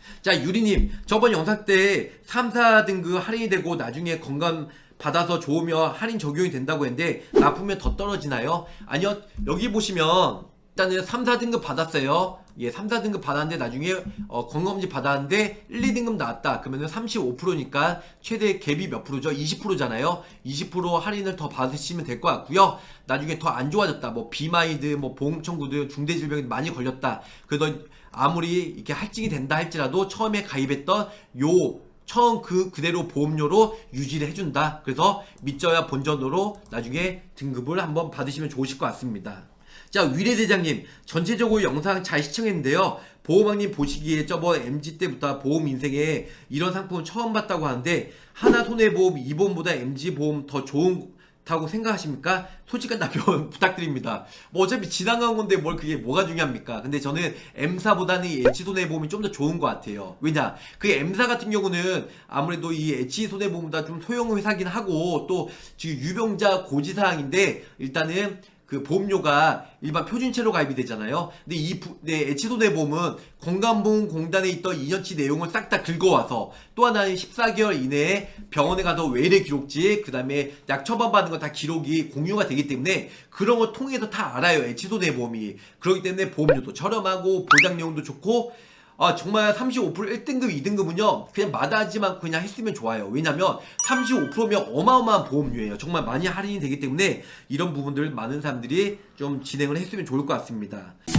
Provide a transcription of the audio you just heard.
자, 유리님, 저번 영상 때 3, 4등급 할인이 되고 나중에 건강 받아서 좋으면 할인 적용이 된다고 했는데 납품면 더 떨어지나요? 아니요, 여기 보시면 일단은 3, 4등급 받았어요. 예, 3, 4등급 받았는데 나중에 건강검진 받았는데 1, 2등급 나왔다. 그러면은 35%니까 최대 갭이 몇 프로죠? 20%잖아요. 20% 할인을 더 받으시면 될 것 같고요. 나중에 더 안 좋아졌다. 뭐 비마이드, 뭐 보험 청구도 중대질병이 많이 걸렸다. 그래서 아무리 이렇게 할증이 된다 할지라도 처음에 가입했던 처음 그대로 보험료로 유지를 해준다. 그래서 믿져야 본전으로 나중에 등급을 한번 받으시면 좋으실 것 같습니다. 자, 위례대장님, 전체적으로 영상 잘 시청했는데요. 보호망님 보시기에 저번 MG 때부터 보험 인생에 이런 상품을 처음 봤다고 하는데 하나손해보험 2보험보다 MG보험 더 좋다고 생각하십니까? 솔직한 답변 부탁드립니다. 뭐 어차피 지나간 건데 뭘 그게 뭐가 중요합니까? 근데 저는 M사보다는 이 H손해보험이 좀 더 좋은 것 같아요. 왜냐? 그 M사 같은 경우는 아무래도 이 H손해보험보다 좀 소형 회사긴 하고 또 지금 유병자 고지사항인데 일단은 그 보험료가 일반 표준체로 가입이 되잖아요. 근데 H손해보험은 건강보험공단에 있던 2년치 내용을 싹 다 긁어와서 또 하나는 14개월 이내에 병원에 가서 외래 기록지 그 다음에 약 처방받는 거 다 기록이 공유가 되기 때문에 그런 거 통해서 다 알아요. H손해보험이. 그렇기 때문에 보험료도 저렴하고 보장 내용도 좋고 정말 35% 1등급, 2등급은요, 그냥 마다하지만 그냥 했으면 좋아요. 왜냐면 35%면 어마어마한 보험료예요. 정말 많이 할인이 되기 때문에 이런 부분들 많은 사람들이 좀 진행을 했으면 좋을 것 같습니다.